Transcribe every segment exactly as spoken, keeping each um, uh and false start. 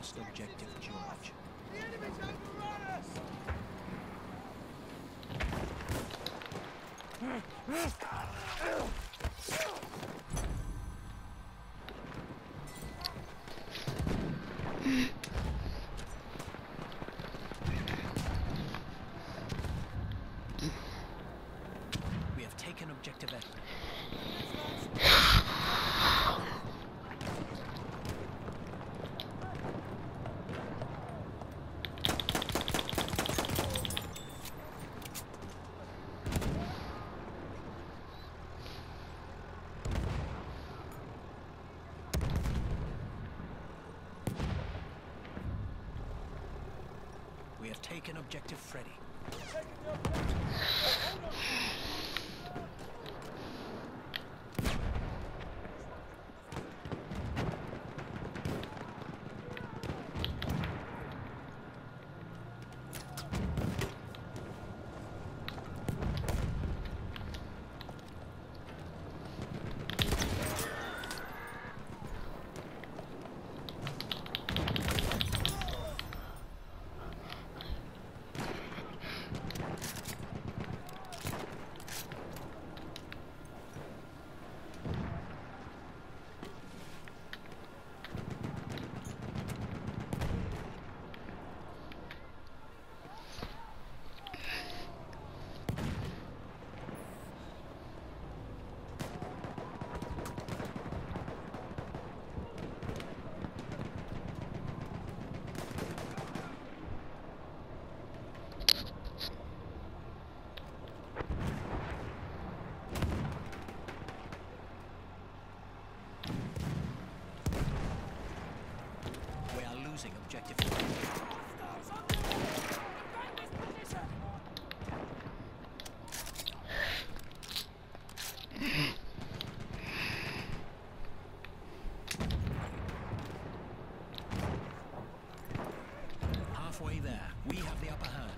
lost objective George. The enemy's overrun us! We have taken objective Edward. We have taken objective Freddy. We are losing objective Freddy. Halfway there, we have the upper hand.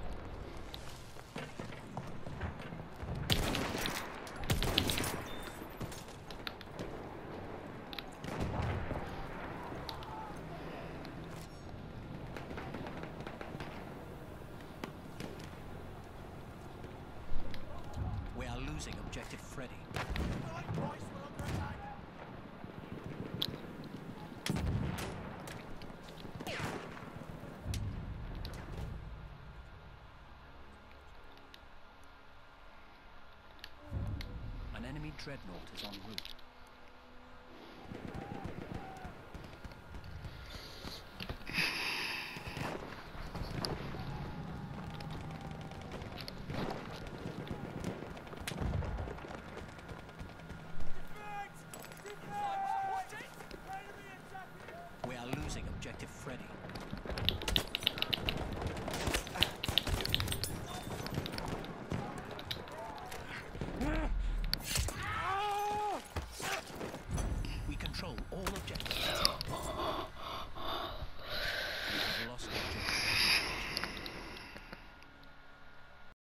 We are losing objective Freddy. An enemy dreadnought is en route.